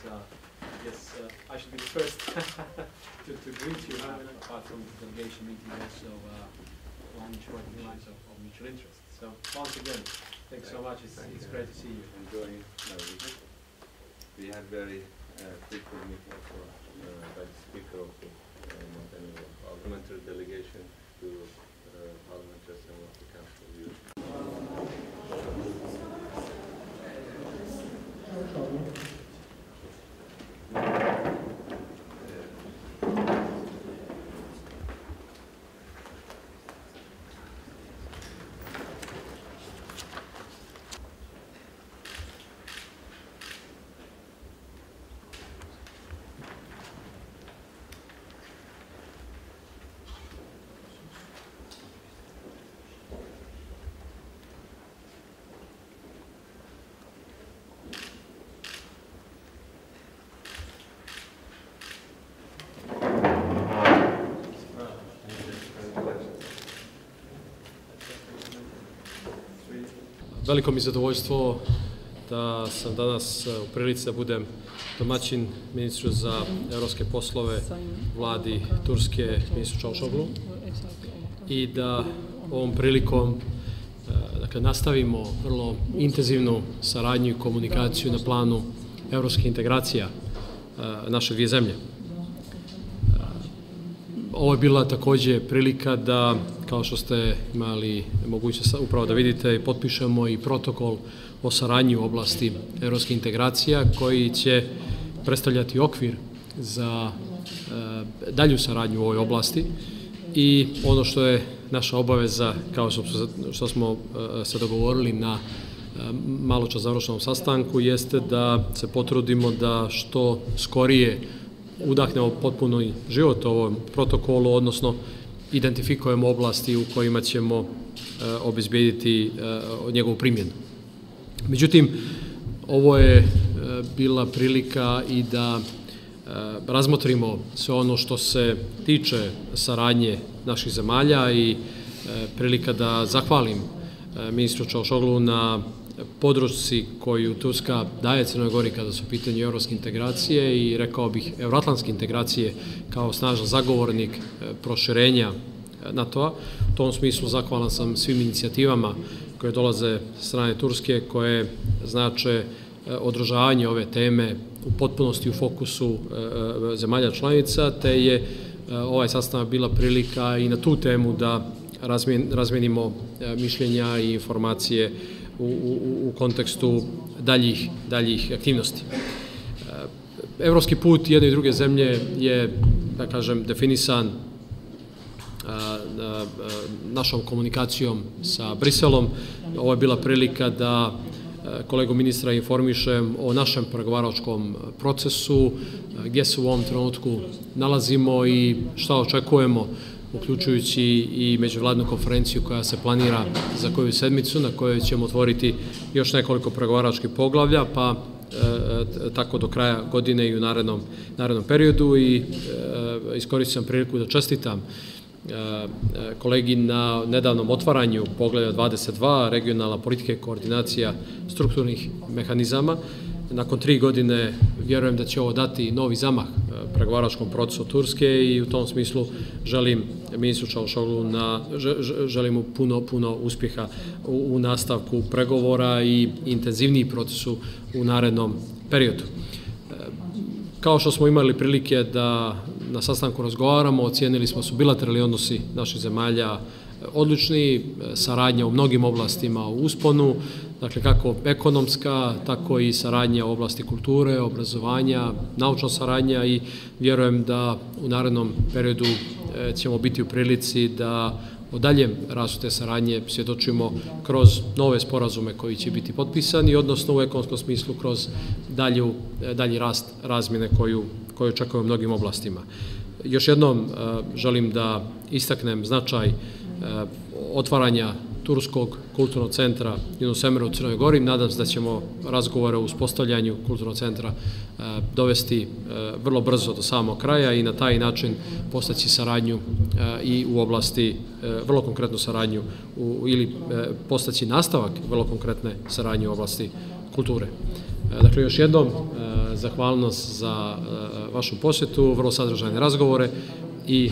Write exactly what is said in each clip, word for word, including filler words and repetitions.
uh, I guess uh, I should be the first to, to greet you, uh, apart from the delegation meeting, also uh, along short lines of, of mutual interest. So once again, thanks so much. It's, it's great to see you. Enjoying my visit. We had very uh, frequent meetings also uh, by the Speaker of the uh, Montenegro parliamentary delegation to uh, Parliamentary Assembly of the Council of Europe. Veliko mi je zadovoljstvo da sam danas u prilici da budem domaćin ministru za evropske poslove vladi Turske, ministru Čavuşoglu, i da ovom prilikom dakle, nastavimo vrlo intenzivnu saradnju i komunikaciju na planu evropskih integracija naše dvije zemlje. Ovo je bila takođe prilika da, kao što ste imali mogućnost upravo da vidite, potpišemo i protokol o saradnji u oblasti evropskih integracija koji će predstavljati okvir za e, dalju saradnju u ovoj oblasti. I ono što je naša obaveza, kao što smo e, se dogovorili na e, malo čas završenom sastanku, jeste da se potrudimo da što skorije udahnemo potpuno život ovom protokolu, odnosno identifikujemo oblasti u kojima ćemo e, obezbediti e, njegovu primjenu. Međutim, ovo je e, bila prilika i da e, razmotrimo sve ono što se tiče saradnje naših zemalja i e, prilika da zahvalim e, ministru Čavuşoglu na podršci koju Turska daje Crnoj Gori kada su u pitanju evropske integracije i, rekao bih, evroatlantske integracije kao snažan zagovornik proširenja NATO-a. U tom smislu zahvalan sam svim inicijativama koje dolaze s strane Turske, koje znače održavanje ove teme u potpunosti u fokusu zemalja članica, te je ovaj sastanak bila prilika i na tu temu da razmenimo mišljenja i informacije U, u, u kontekstu daljih, daljih aktivnosti. Evropski put jedne i druge zemlje je, da kažem, definisan a, a, našom komunikacijom sa Briselom. Ovo je bila prilika da kolegu ministra informišem o našem pregovaračkom procesu, gdje se u ovom trenutku nalazimo i šta očekujemo, uključujući i međuvladnu konferenciju koja se planira za koju sedmicu, na kojoj ćemo otvoriti još nekoliko pregovaračkih poglavlja, pa e, tako do kraja godine i u narednom, narednom periodu. I e, iskoristim priliku da čestitam e, kolegi na nedavnom otvaranju poglavlja dvadeset dva, regionalna politika i koordinacija strukturnih mehanizama. Nakon tri godine vjerujem da će ovo dati novi zamah pregovaračkom procesu Turske i u tom smislu želim ministru Čavuşoglu na, želim mu puno, puno uspjeha u, u nastavku pregovora i intenzivniji procesu u narednom periodu. Kao što smo imali prilike da na sastanku razgovaramo, ocijenili smo su bilateralni odnosi naših zemalja odlični, saradnja u mnogim oblastima u usponu, dakle kako ekonomska, tako i saradnja u oblasti kulture, obrazovanja, naučna saradnja, i vjerujem da u narednom periodu ćemo biti u prilici da o daljem rastu te saradnje svjedočimo kroz nove sporazume koji će biti potpisani, odnosno u ekonomskom smislu kroz dalju, dalji rast razmjene koju, koju očekujemo u mnogim oblastima. Još jednom želim da istaknem značaj otvaranja Turskog kulturnog centra Yunus Emre u Crnoj Gori. Nadam se da ćemo razgovore o uspostavljanju kulturnog centra dovesti vrlo brzo do samog kraja i na taj način postaći saradnju i u oblasti, vrlo konkretnu saradnju ili postaći nastavak vrlo konkretne saradnje u oblasti kulture. Dakle, još jednom, zahvalnost za vašu posjetu, vrlo sadržajne razgovore i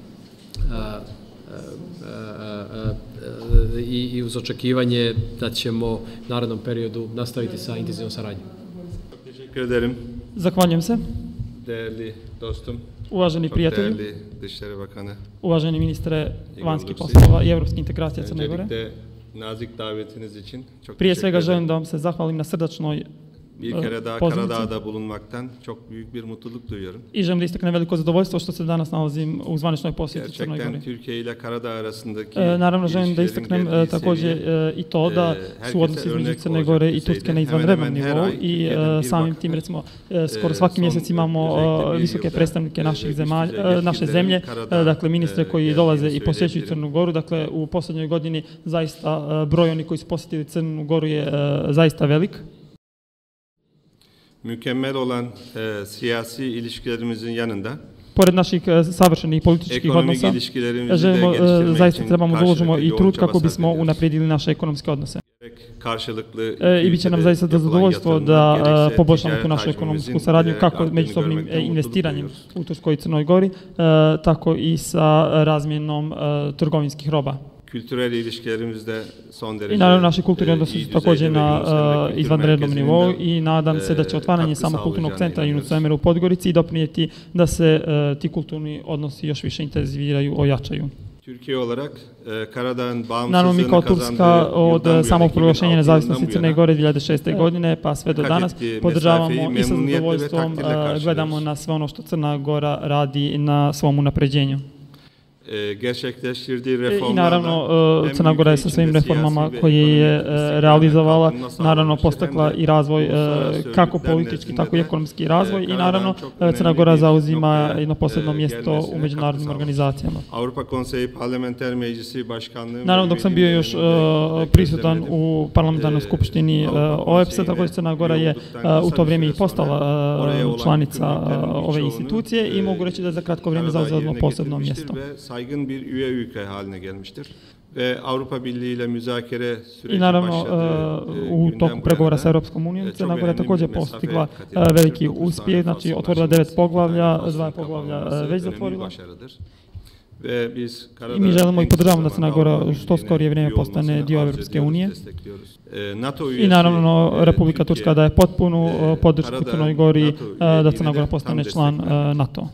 i, i uz očekivanje da ćemo u narednom periodu nastaviti sa intenzivnom saradnjom. Teşekkür ederim. Zahvaljujem se. Değerli dostum. Uvaženi Çok prijatelji, değerli Dışişleri Bakanı. uvaženi ministre Igor vanjskih Lukšić. poslova i europskih integracija Crne Gore. Öncelikle nazik davetiniz için çok Prije teşekkür svega ederim. želim da vam se zahvalim na srdačnoj Bir kere daha pozivnici Karadağ'da bulunmaktan çok büyük bir mutluluk duyuyorum. i želim da istaknem veliko zadovoljstvo što se danas nalazim u zvaničnoj posjeti Crnoj Gerçekten Gori. Türkiye ile Karadağ arasındaki E, naravno želim da ilişkilerin istaknem e, geldiği također seviye, e, i to da e, su odnosi herkese između örnek Crne olacak Gore i düzeyde Turske na hemen izvanrednom hemen her nivou ay i Türkiye'den e, bir samim bakan, tim recimo e, skoro e, svaki son mjesec imamo özellikle e, bir visoke yılda, predstavnike e, naših üst zemalja, düzey e, naše yetkililerin zemlje, Karadağ, e, dakle ministre e, koji geldiğini dolaze i posjećuju söyleyebilirim. Crnu Goru, dakle u posljednjoj godini zaista e, broj onih koji su posjetili Crnu Goru je e, zaista velik. Mükemmel olan e, siyasi ilişkilerimizin yanında Pored naših e, savršenih političkih ekonomik odnosa, ilişkilerimizi de želimo, e, geliştirmek zaista için trebamo da uložimo karşılıklı i yoğun trud çaba kako bismo sarf ediyoruz. unaprijedili naše ekonomske odnose. Gerek karşılıklı E, iki I bit će nam ülkede zaista da yapılan zadovoljstvo yatırımlar, da gerekse e, poboljšamo tu ticaret našu hacmimizin ekonomsku saradnju giderek kako arttığını međusobnim görmekten e, mutluluk investiranjem duyuyoruz. u Turskoj i Crnoj Gori, e, tako i sa razmjenom e, trgovinskih roba. Kültürel ilişkilerimiz de son derece I naravno naši kulturni e, odnosi iyi su također düzeyde ve na Yunus Emre e, Kültür izvanrednom Merkezi'nin nivou de, i nadam se da će e, otvaranje katkı samog kulturnog sağlayacağına centra Yunus inanıyoruz. Emre u Podgorici i doprinijeti da se e, ti kulturni odnosi još više intenziviraju, ojačaju. Türkiye olarak e, Karadağ'ın Naravno mi kao bağımsızlığını Turska kazandığı od yıldan bu yana, samog proglašenja iki bin altı nezavisnosti yılından bu Crne yana Gore dvije hiljade šeste. godine pa sve do kat danas ettiği podržavamo mesafeyi i sa memnuniyetle ve zadovoljstvom takdirle e, karşılıyoruz. gledamo na sve ono što Crna Gora radi na svom unapređenju. E, gerçekleştirdiği I reformlarla naravno hem e, Crna ülke Gora je sa içinde svojim siyasi reformama ve koje je ekonomik e, istikrarın realizovala, kalkınma naravno sağlamıştır. postakla Hem de i razvoj, e, uluslararası kako örgütler politički, nezdinde tako i de, ekonomski e, razvoj i Karadağ'ın naravno çok e, Crna önemli Gora bir zauzima noktaya, jedno posebno e, mjesto gelmesine u međunarodnim katkı sağlamıştır. organizacijama. Avrupa Konseyi Parlamenter Meclisi Başkanlığı Naravno, dok sam bio još uh, prisutan u parlamentarnoj skupštini uh, O E P S-a, također Crna Gora je uh, u to vrijeme i postala uh, članica uh, ove institucije i mogu reći da je za kratko vrijeme zauzela jedno posebno mjesto. Ve saygın bir üye ülke haline gelmiştir. Ve Avrupa Birliği ile müzakere süreci I naravno başladı. uh, u toku pregovora sa Europskom unijom Crna Gora je također postigla uh, veliki uspjeh, znači otvorila devet poglavlja, dva poglavlja uh, već zatvorila. Ve biz I mi želimo i podržavamo da Crna Gora što skorije vrijeme postane dio Europske unije. I naravno Republika Turska daje potpunu uh, podršku Crnoj Gori uh, da Crna Gora postane član uh, NATO.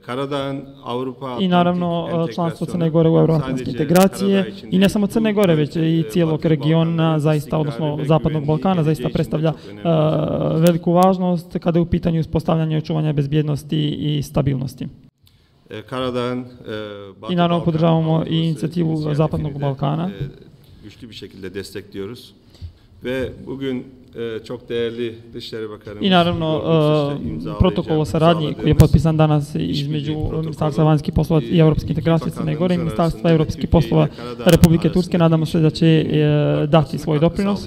I naravno članstvo Crne Gore u euroatlantske integracije i ne samo Crne Gore, već i cijelog regiona, zaista, odnosno Zapadnog Balkana, zaista predstavlja uh, veliku važnost kada je u pitanju uspostavljanja i očuvanja bezbjednosti i stabilnosti. I naravno podržavamo i inicijativu Zapadnog Balkana. Güçlü bir şekilde destekliyoruz. Ve bugün çok değerli Dışişleri Bakanımız I naravno uh, protokol o saradnji koji je potpisan danas između Ministarstva vanjskih poslova i europske integracije Crne Gore i Ministarstva europskih poslova Republike Turske, nadamo se da će uh, dati svoj doprinos.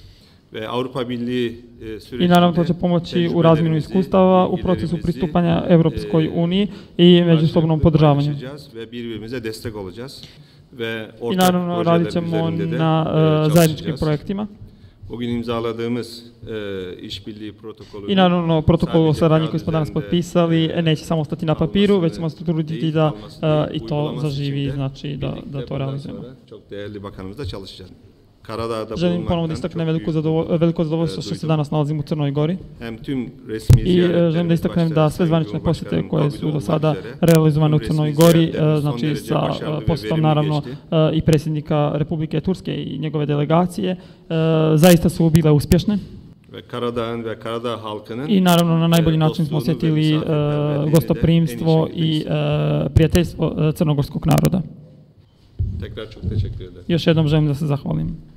I naravno to će pomoći u razmjenu iskustava u procesu pristupanja Europskoj uniji i međusobnom podržavanju. I naravno radit ćemo na uh, zajedničkim projektima. I naravno protokol o saradnji koji smo danas potpisali neće samo ostati na papiru, već ćemo se truditi da uh, i to zaživi, znači da, da to realizujemo. Želim ponovno da istaknem veliko zadovoljstvo, veliko zadovoljstvo što se danas nalazim u Crnoj Gori i želim da istaknem da sve zvanične posjete koje su do sada realizovane u Crnoj Gori, znači sa posjetom naravno i predsjednika Republike Turske i njegove delegacije, zaista su bile uspješne. I naravno na najbolji način smo osjetili gostoprimstvo i prijateljstvo crnogorskog naroda. Još jednom želim da se zahvalim.